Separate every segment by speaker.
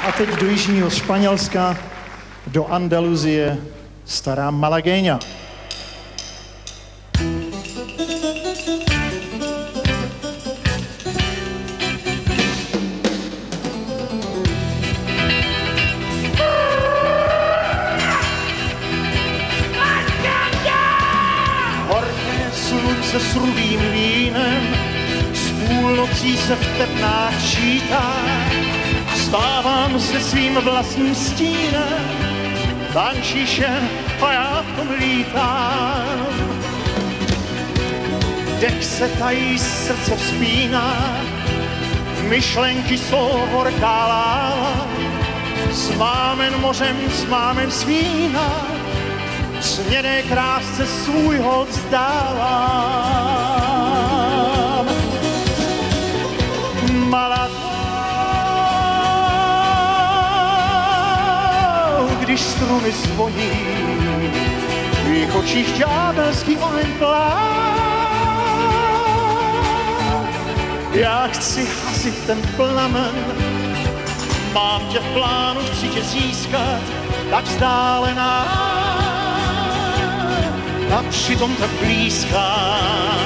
Speaker 1: A teď do jižního Španělska, do Andaluzie, stará Malagueña. Horké slunce s rudým vínem, s půlnocí se v tepnách šítá. Stávám se svým vlastním stínem, tančíš jen a já v tom lítám. Dech se tají, srdce vzpíná, myšlenky jsou horká láva. Smámen mořem, smámen z vína, směrné krásce svůj hold vzdávám. Když struny zvoní, v tvých očích ďábelský oheň plá. Já chci hasit ten plamen, mám tě v plánu, chci tě získat, tak vzdálená a přitom tak blízká.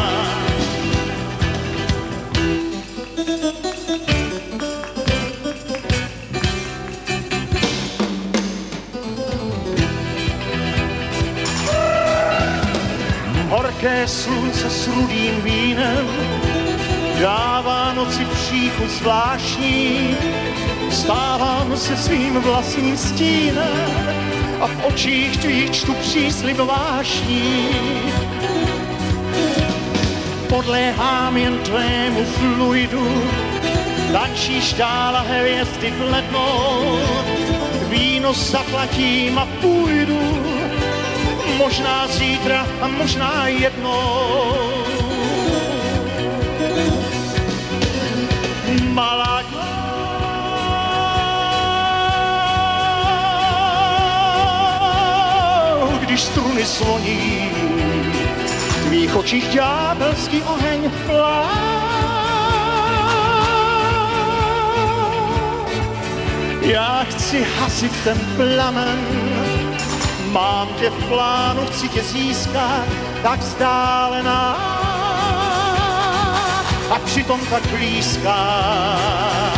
Speaker 1: Horké slunce s rudým vínem dává noci příchuť zvláštní. Stávám se svým vlastním stínem a v očích tvých čtu příslib vášní. Podléhám jen tvému fluidu, tančíš dál a hvězdy blednou. Víno zaplatím a půjdu, možná zítra a možná jednou. Malagueña, když struny zvoní, v tvých očích ďábelský oheň plá. Já chci hasit ten plamen, mám tě v plánu, chci tě získat, tak vzdálená a přitom tak blízká.